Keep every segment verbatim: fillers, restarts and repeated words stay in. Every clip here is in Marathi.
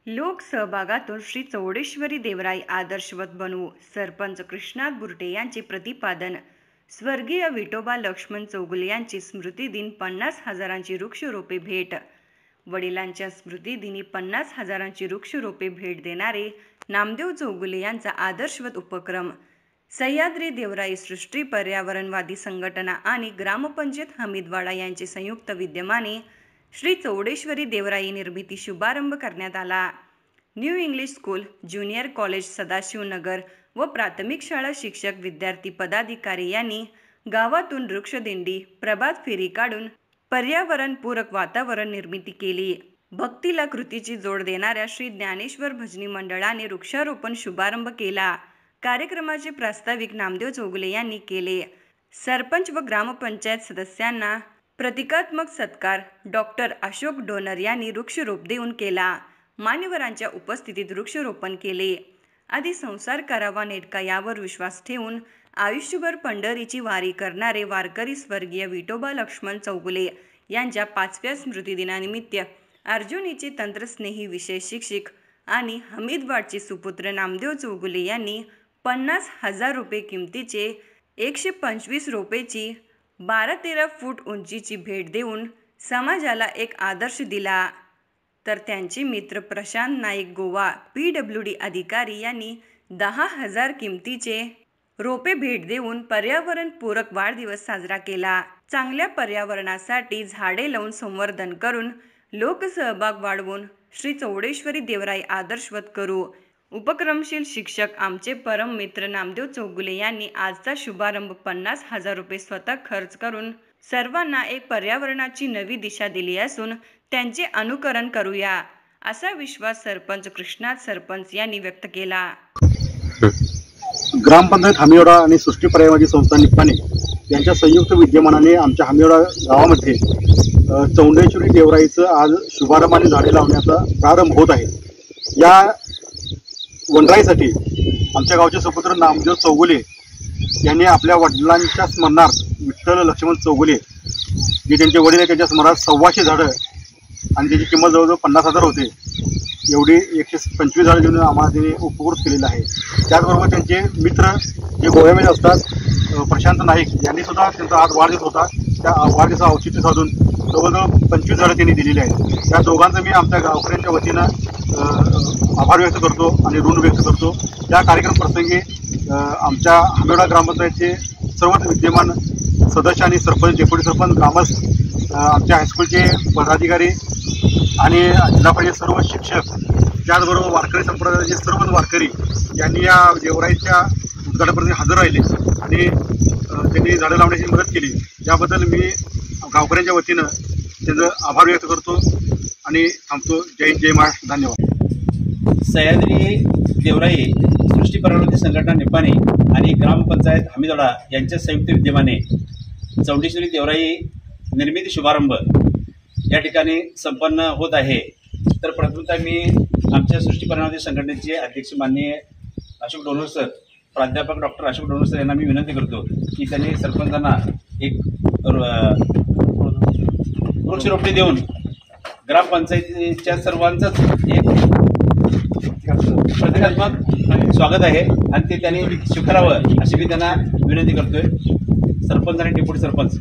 लोकसहभागातून श्री चौडेश्वरी देवराई आदर्शवत बनवू, सरपंच कृष्णात बुर्टे यांचे प्रतिपादन। स्वर्गीय विठोबा लक्ष्मण चौगुले यांची स्मृतिदिन पन्नास हजारांची वृक्षरोपे भेट। वडिलांच्या स्मृतिदिनी पन्नास हजारांची वृक्षरोपे भेट देणारे नामदेव चौगुले यांचा आदर्शवत उपक्रम। सह्याद्री देवराई सृष्टी पर्यावरणवादी संघटना आणि ग्रामपंचायत हमीदवाडा यांचे संयुक्त विद्यमाने श्री चौडेश्वरी देवराई निर्मिती शुभारंभ करण्यात आला। New English school, junior college Sadashivnagar व प्राथमिक शाळा शिक्षक, विद्यार्थी, पदाधिकारी यांनी गावातून वृक्षदिंडी, प्रभात फेरी काढून पर्यावरणपूरक वातावरण निर्मिती केली। भक्तीला कृतीची जोड देणाऱ्या श्री ज्ञानेश्वर भजनी मंडळाने वृक्षारोपण शुभारंभ केला। कार्यक्रमाचे प्रास्ताविक नामदेव चौगुले यांनी केले। सरपंच व ग्रामपंचायत सदस्यांना प्रतिकात्मक सत्कार डॉक्टर अशोक डोनर यांनी वृक्षरोप देऊन केला। मान्यवरांच्या उपस्थितीत वृक्षरोपण केले। आधी संसार करावा नेटका यावर विश्वास ठेवून आयुष्यभर पंढरीची वारी करणारे वारकरी स्वर्गीय विठोबा लक्ष्मण चौगुले यांच्या पाचव्या स्मृतिदिनानिमित्त अर्जुनीचे तंत्रस्नेही विशेष शिक्षक आणि हमीदवाडचे सुपुत्र नामदेव चौगुले यांनी पन्नास हजार रुपये किमतीचे एकशे पंचवीस रोपेची बारा तेरा फूट उंचीची भेट देऊन समाजाला एक आदर्श दिला। तर त्यांचे मित्र Prashant Naik Goa P W D अधिकारी यांनी दहा हजार किमतीचे रोपे भेट देऊन पर्यावरणपूरक वाढदिवस साजरा केला। चांगल्या पर्यावरणासाठी झाडे लावून संवर्धन करून लोकसहभाग वाढवून श्री चौडेश्वरी देवराई आदर्शवत करू। उपक्रमशील शिक्षक आमचे परम मित्र नामदेव चौगुले यांनी आजचा शुभारंभ पन्नास हजार रुपये स्वतः खर्च करून सर्वांना एक पर्यावरणाची नवी दिशा दिली असून त्यांचे अनुकरण करूया असा विश्वास सरपंच कृष्णात सरपंच यांनी व्यक्त केला। ग्रामपंचायत हमीवाडा आणि सृष्टी पर्यावरणवादी संस्था निप्पाणी यांच्या संयुक्त विद्यमानाने आमच्या हमीवाडा गावामध्ये चौडेश्वरी देवराईचं आज शुभारंभ आणि झाडे लावण्याचा प्रारंभ होत आहे। या वनराईसाठी आमच्या गावचे सुपुत्र नामदेव चौगुले यांनी आपल्या वडिलांच्या स्मरणार्थ विठ्ठल लक्ष्मण चौगुले जे त्यांचे वडील आहे त्यांच्या स्मरणार्थ सव्वाशे झाडं आणि त्याची किंमत जवळजवळ पन्नास हजार होते एवढी एकशे पंचवीस झाडं घेऊन आम्हाला त्यांनी उपकृत केलेलं आहे। त्याचबरोबर त्यांचे मित्र जे गोव्यामध्ये असतात प्रशांत नाईक यांनी सुद्धा त्यांचा आज वाढदिवस होता, त्या वाढदिवसाचं औचित्य साधून जवळजवळ पंचवीस झाडं त्यांनी दिलेली आहेत। त्या दोघांचं मी आमच्या गावकऱ्यांच्या वतीनं आभार व्यक्त करतो आणि ऋण व्यक्त करतो। या कार्यक्रम प्रसंगी आमच्या हमीवाडा ग्रामपंचायतचे सर्व विद्यमान सदस्य आणि सरपंच, डेप्युटी सरपंच, ग्रामस्थ, आमच्या हायस्कूलचे पदाधिकारी आणि जिल्हा परिषद सर्व शिक्षक, त्याचबरोबर वारकरी संप्रदायाचे सर्व वारकरी यांनी या देवराईच्या उद्घाटनाप्रसंगी हजर राहिले आणि त्यांनी झाडं लावण्याची मदत केली। याबद्दल मी गावकऱ्यांच्या वतीनं त्यांचं आभार व्यक्त करतो आणि थांबतो। जय हिंद, जय महाराष्ट्र, धन्यवाद। सह्याद्री देवराई सृष्टी पर्यावरणवादी संघटना निप्पाणी आणि ग्रामपंचायत हमीदवाडा यांच्या संयुक्त विद्यमाने चौडेश्वरी देवराई निर्मिती शुभारंभ या ठिकाणी संपन्न होत आहे। तर प्रथमतः मी आमच्या सृष्टी पर्यावरणवादी संघटनेचे अध्यक्ष माननीय अशोक डोनर सर, प्राध्यापक डॉक्टर अशोक डोनर सर यांना मी विनंती करतो की त्यांनी सरपंचांना एक वृक्षरोपणे देऊन ग्रामपंचायतीच्या सर्वांचंच एक प्रतिकात्मक स्वागत आहे आणि ते त्यांनी स्वीकारावं अशी मी त्यांना विनंती करतोय। सरपंच आणि डेप्युटी सरपंच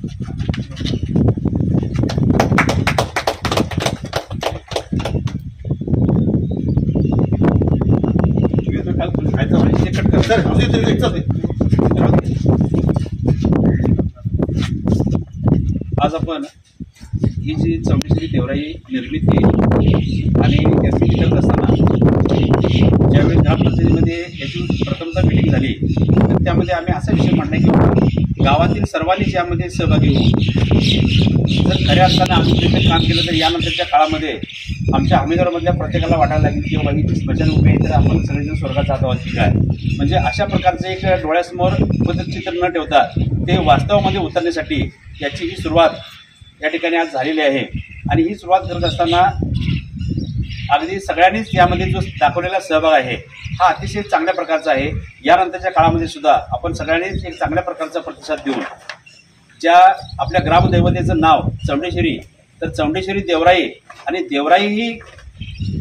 आज आपण ही जी चौडेश्वरी देवराई निर्मिती आणि याची करत असताना ज्यावेळी ग्रामपंचायतीमध्ये याची प्रथमतः मिटिंग झाली तर त्यामध्ये आम्ही असा विषय मांडला की गावातील सर्वांनी यामध्ये सहभागी होऊ। जर खऱ्या अर्थानं आम्ही जे काही काम केलं तर यानंतरच्या काळामध्ये आमच्या हमीदवाडामधल्या प्रत्येकाला वाटायला लागेल की बाबा ही स्मशान उभे आहे तर आपण सगळेजण स्वर्गात जात आहोत की काय। म्हणजे अशा प्रकारचं एक डोळ्यासमोर पद्धतचित्र न ठेवता ते वास्तवामध्ये उतरण्यासाठी याची ही सुरुवात या ठिकाणी आज झालेली आहे। आणि ही सुरुवात करत असताना अगदी सगळ्यांनीच यामध्ये जो दाखवलेला सहभाग आहे हा अतिशय चांगल्या प्रकारचा आहे। यानंतरच्या काळामध्ये सुद्धा आपण सगळ्यांनीच एक चांगल्या प्रकारचा प्रतिसाद देऊन ज्या आपल्या ग्रामदैवतेचं नाव चौडेश्वरी, तर चौडेश्वरी देवराई आणि देवराई ही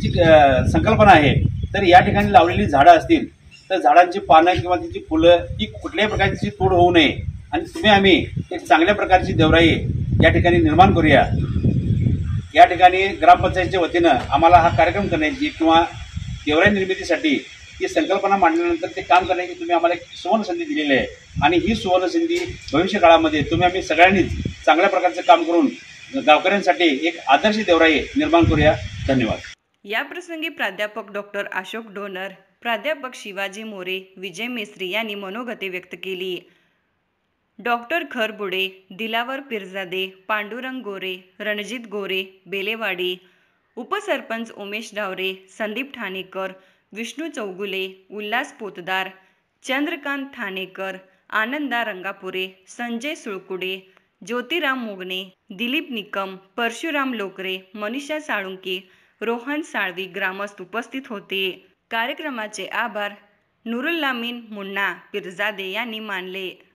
जी अ, संकल्पना आहे, तर या ठिकाणी लावलेली झाडं असतील तर झाडांची पानं किंवा तिची फुलं ही कुठल्याही प्रकारची तोड होऊ नये आणि तुम्ही आम्ही एक चांगल्या प्रकारची देवराई या ठिकाणी निर्माण करूया. या ठिकाणी ग्रामपंचायतीच्या वतीनं आम्हाला हा कार्यक्रम करण्याची किंवा देवराई निर्मितीसाठी ही संकल्पना मांडल्यानंतर ते काम करण्याची तुम्ही आम्हाला एक सुवर्ण संधी दिलेली आहे आणि ही सुवर्ण संधी भविष्य काळामध्ये तुम्ही आम्ही सगळ्यांनीच चांगल्या प्रकारचं काम करून गावकऱ्यांसाठी एक आदर्श देवराई निर्माण करूया. धन्यवाद. या प्रसंगी प्राध्यापक डॉक्टर अशोक डोनर, प्राध्यापक शिवाजी मोरे, विजय मेस्त्री यांनी मनोगते व्यक्त केली. डॉक्टर खरबुडे, दिलावर पिरजादे, पांडुरंग गोरे, रणजित गोरे, बेलेवाडी, उपसरपंच उमेश डावरे, संदीप ठाणेकर, विष्णू चौगुले, उल्हास पोतदार, चंद्रकांत ठाणेकर, आनंदा रंगापुरे, संजय सुळकुडे, ज्योतिराम मोगणे, दिलीप निकम, परशुराम लोकरे, मनीषा साळुंके, रोहन साळवी ग्रामस्थ उपस्थित होते. कार्यक्रमाचे आभार नुरुल्लामीन मुन्ना पिरजादे यांनी मानले.